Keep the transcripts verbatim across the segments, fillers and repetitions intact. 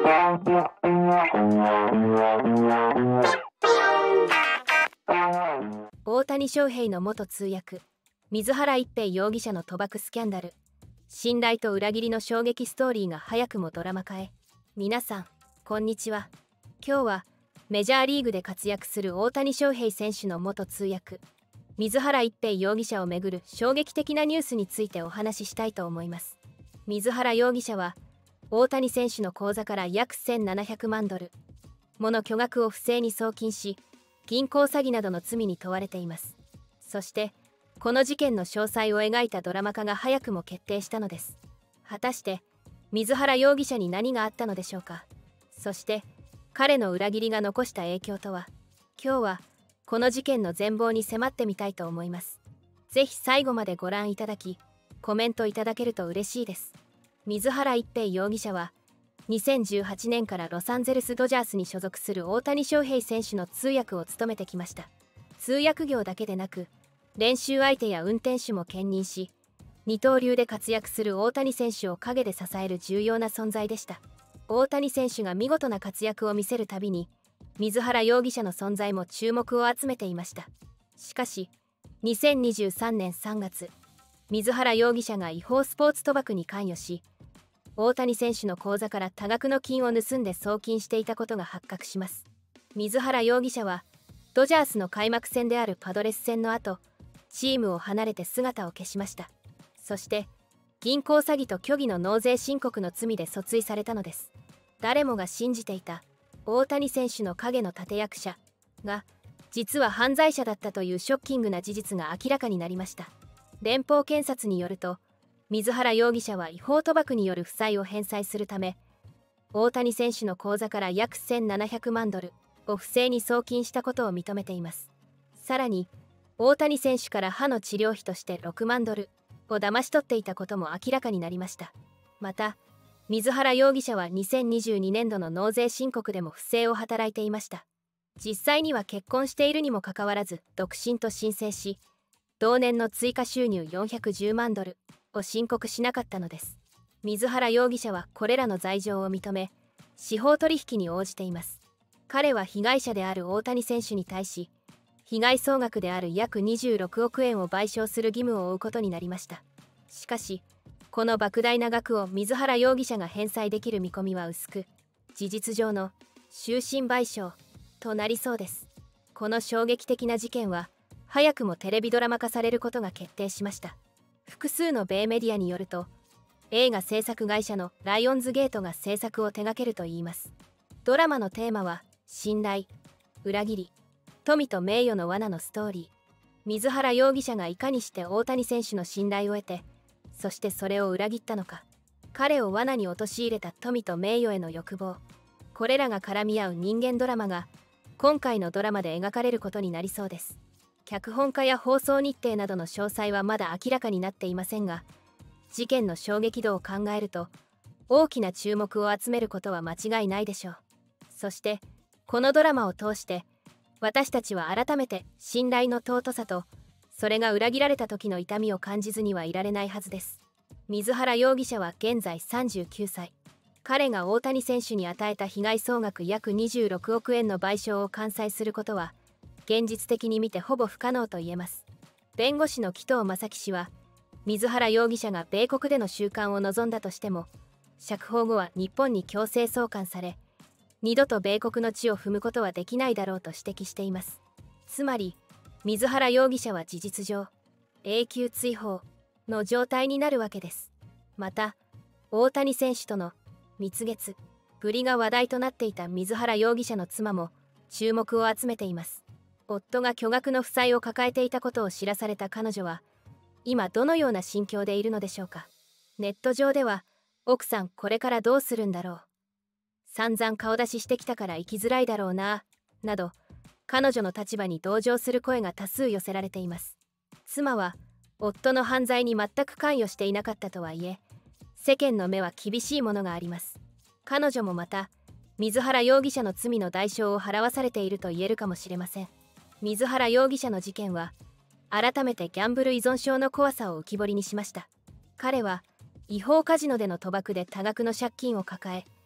大谷翔平の元通訳水原一平容疑者の賭博スキャンダル、信頼と裏切りの衝撃ストーリーが早くもドラマ化へ。皆さんこんにちは。今日はメジャーリーグで活躍する大谷翔平選手の元通訳水原一平容疑者をめぐる衝撃的なニュースについてお話ししたいと思います。水原容疑者は大谷選手の口座から約せんななひゃくまんドルもの巨額を不正に送金し、銀行詐欺などの罪に問われています。そしてこの事件の詳細を描いたドラマ化が早くも決定したのです。果たして水原容疑者に何があったのでしょうか。そして彼の裏切りが残した影響とは。今日はこの事件の全貌に迫ってみたいと思います。ぜひ最後までご覧いただきコメントいただけると嬉しいです。水原一平容疑者はにせんじゅうはちねんからロサンゼルスドジャースに所属する大谷翔平選手の通訳を務めてきました。通訳業だけでなく練習相手や運転手も兼任し、二刀流で活躍する大谷選手を陰で支える重要な存在でした。大谷選手が見事な活躍を見せるたびに水原容疑者の存在も注目を集めていました。しかしにせんにじゅうさんねんさんがつ、水原容疑者が違法スポーツ賭博に関与し、大谷選手の口座から多額の金を盗んで送金していたことが発覚します。水原容疑者はドジャースの開幕戦であるパドレス戦の後、チームを離れて姿を消しました。そして銀行詐欺と虚偽の納税申告の罪で訴追されたのです。誰もが信じていた大谷選手の影の立役者が実は犯罪者だったというショッキングな事実が明らかになりました。連邦検察によると、水原容疑者は違法賭博による負債を返済するため、大谷選手の口座から約せんななひゃくまんドルを不正に送金したことを認めています。さらに大谷選手から歯の治療費としてろくまんドルを騙し取っていたことも明らかになりました。また水原容疑者はにせんにじゅうにねんどの納税申告でも不正を働いていました。実際には結婚しているにもかかわらず独身と申請し、同年の追加収入よんひゃくじゅうまんドルを申告しなかったのです。水原容疑者はこれらの罪状を認め、司法取引に応じています。彼は被害者である大谷選手に対し、被害総額である約にじゅうろくおくえんを賠償する義務を負うことになりました。しかしこの莫大な額を水原容疑者が返済できる見込みは薄く、事実上の終身賠償となりそうです。この衝撃的な事件は早くもテレビドラマ化されることが決定しました。複数の米メディアによると、映画制作会社のライオンズゲートが制作を手掛けるといいます。ドラマのテーマは信頼、裏切り、富と名誉の罠のストーリー。水原容疑者がいかにして大谷選手の信頼を得て、そしてそれを裏切ったのか。彼を罠に陥れた富と名誉への欲望。これらが絡み合う人間ドラマが今回のドラマで描かれることになりそうです。脚本家や放送日程などの詳細はまだ明らかになっていませんが、事件の衝撃度を考えると大きな注目を集めることは間違いないでしょう。そしてこのドラマを通して私たちは改めて信頼の尊さと、それが裏切られた時の痛みを感じずにはいられないはずです。水原容疑者は現在さんじゅうきゅうさい。彼が大谷選手に与えた被害総額約にじゅうろくおくえんの賠償を完済することは現実的に見てほぼ不可能と言えます。弁護士の紀藤正樹氏は、水原容疑者が米国での収監を望んだとしても、釈放後は日本に強制送還され、二度と米国の地を踏むことはできないだろうと指摘しています。つまり水原容疑者は事実上永久追放の状態になるわけです。また大谷選手との蜜月ぶりが話題となっていた水原容疑者の妻も注目を集めています。夫が巨額の負債を抱えていたことを知らされた彼女は今どのような心境でいるのでしょうか。ネット上では、奥さんこれからどうするんだろう、散々顔出ししてきたから生きづらいだろうななど、彼女の立場に同情する声が多数寄せられています。妻は夫の犯罪に全く関与していなかったとはいえ、世間の目は厳しいものがあります。彼女もまた水原容疑者の罪の代償を払わされていると言えるかもしれません。水原容疑者の事件は改めてギャンブル依存症の怖さを浮き彫りにしました。彼は違法カジノでの賭博で多額の借金を抱え、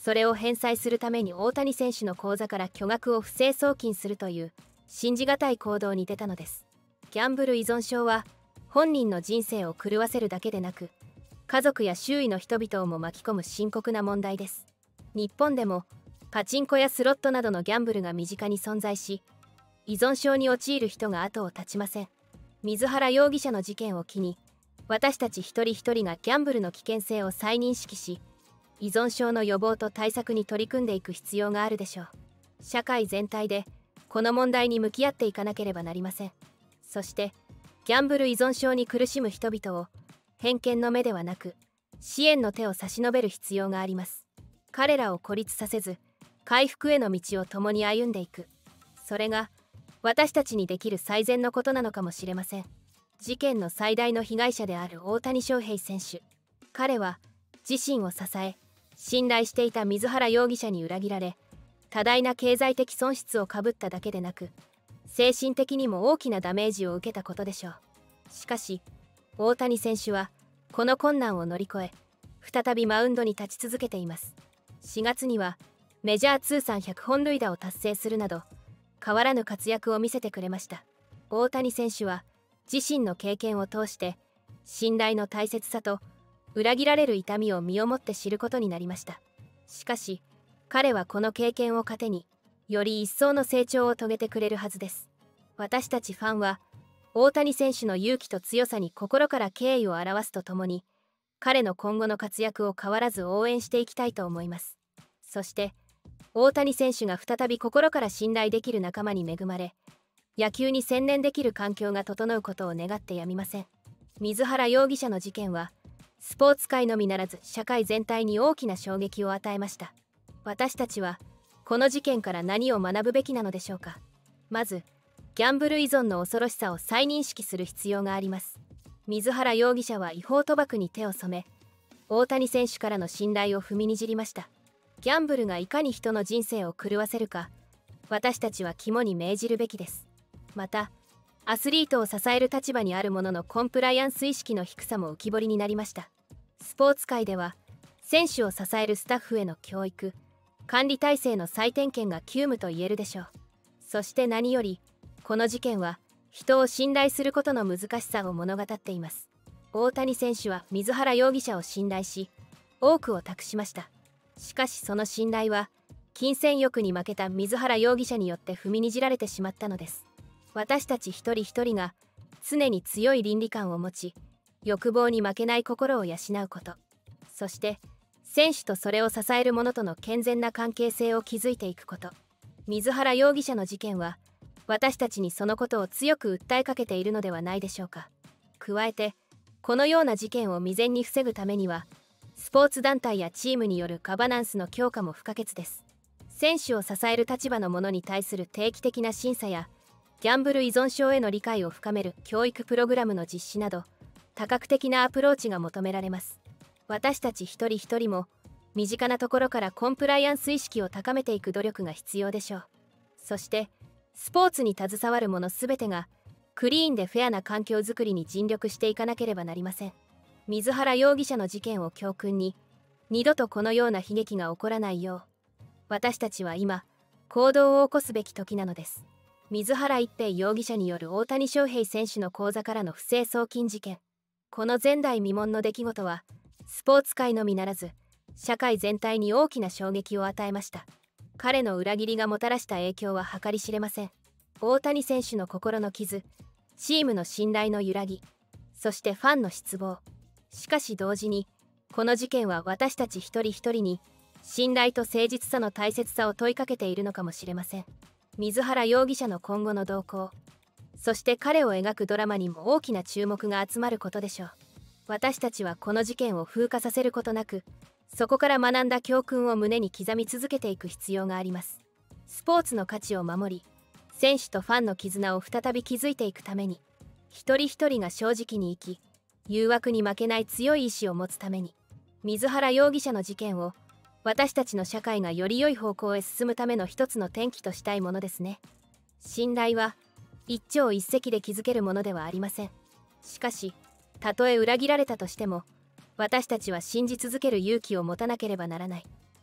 それを返済するために大谷選手の口座から巨額を不正送金するという信じがたい行動に出たのです。ギャンブル依存症は本人の人生を狂わせるだけでなく、家族や周囲の人々をも巻き込む深刻な問題です。日本でもパチンコやスロットなどのギャンブルが身近に存在し、依存症に陥る人が後を絶ちません。水原容疑者の事件を機に、私たち一人一人がギャンブルの危険性を再認識し、依存症の予防と対策に取り組んでいく必要があるでしょう。社会全体でこの問題に向き合っていかなければなりません。そしてギャンブル依存症に苦しむ人々を偏見の目ではなく支援の手を差し伸べる必要があります。彼らを孤立させず回復への道を共に歩んでいく、それが私たちにできる最善のことなのかもしれません。事件の最大の被害者である大谷翔平選手、彼は自身を支え信頼していた水原容疑者に裏切られ、多大な経済的損失をかぶっただけでなく精神的にも大きなダメージを受けたことでしょう。しかし大谷選手はこの困難を乗り越え再びマウンドに立ち続けています。しがつにはメジャー通算ひゃくほん塁打を達成するなど変わらぬ活躍を見せてくれました。大谷選手は自身の経験を通して信頼の大切さと裏切られる痛みを身をもって知ることになりました。しかし彼はこの経験を糧により一層の成長を遂げてくれるはずです。私たちファンは大谷選手の勇気と強さに心から敬意を表すとともに、彼の今後の活躍を変わらず応援していきたいと思います。そして大谷選手が再び心から信頼できる仲間に恵まれ、野球に専念できる環境が整うことを願ってやみません。水原容疑者の事件はスポーツ界のみならず社会全体に大きな衝撃を与えました。私たちはこの事件から何を学ぶべきなのでしょうか。まずギャンブル依存の恐ろしさを再認識する必要があります。水原容疑者は違法賭博に手を染め、大谷選手からの信頼を踏みにじりました。ギャンブルがいかに人の人生を狂わせるか、私たちは肝に銘じるべきです。またアスリートを支える立場にある者のコンプライアンス意識の低さも浮き彫りになりました。スポーツ界では選手を支えるスタッフへの教育、管理体制の再点検が急務と言えるでしょう。そして何よりこの事件は人を信頼することの難しさを物語っています。大谷選手は水原容疑者を信頼し多くを託しました。しかしその信頼は金銭欲に負けた水原容疑者によって踏みにじられてしまったのです。私たち一人一人が常に強い倫理観を持ち、欲望に負けない心を養うこと、そして選手とそれを支える者との健全な関係性を築いていくこと。水原容疑者の事件は私たちにそのことを強く訴えかけているのではないでしょうか。加えてこのような事件を未然に防ぐためにはスポーツ団体やチームによるガバナンスの強化も不可欠です。選手を支える立場の者に対する定期的な審査やギャンブル依存症への理解を深める教育プログラムの実施など多角的なアプローチが求められます。私たち一人一人も身近なところからコンプライアンス意識を高めていく努力が必要でしょう。そしてスポーツに携わる者すべてがクリーンでフェアな環境づくりに尽力していかなければなりません。水原容疑者の事件を教訓に二度とこのような悲劇が起こらないよう私たちは今行動を起こすべき時なのです。水原一平容疑者による大谷翔平選手の口座からの不正送金事件、この前代未聞の出来事はスポーツ界のみならず社会全体に大きな衝撃を与えました。彼の裏切りがもたらした影響は計り知れません。大谷選手の心の傷、チームの信頼の揺らぎ、そしてファンの失望。しかし同時にこの事件は私たち一人一人に信頼と誠実さの大切さを問いかけているのかもしれません。水原容疑者の今後の動向、そして彼を描くドラマにも大きな注目が集まることでしょう。私たちはこの事件を風化させることなく、そこから学んだ教訓を胸に刻み続けていく必要があります。スポーツの価値を守り、選手とファンの絆を再び築いていくために、一人一人が正直に生き、誘惑に負けない強い意志を持つために、水原容疑者の事件を私たちの社会がより良い方向へ進むための一つの転機としたいものですね。信頼は一朝一夕で築けるものではありません。しかし、たとえ裏切られたとしても、私たちは信じ続ける勇気を持たなければならない。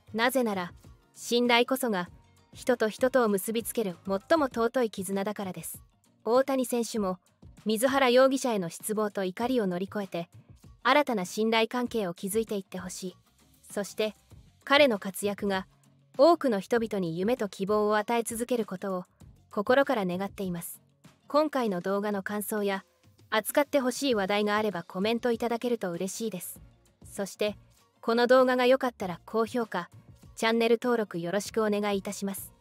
なぜなら信頼こそが人と人とを結びつける最も尊い絆だからです。大谷選手も水原容疑者への失望と怒りを乗り越えて新たな信頼関係を築いていってほしい。そして彼の活躍が多くの人々に夢と希望を与え続けることを心から願っています。今回の動画の感想や扱ってほしい話題があればコメントいただけると嬉しいです。そしてこの動画が良かったら高評価、チャンネル登録よろしくお願いいたします。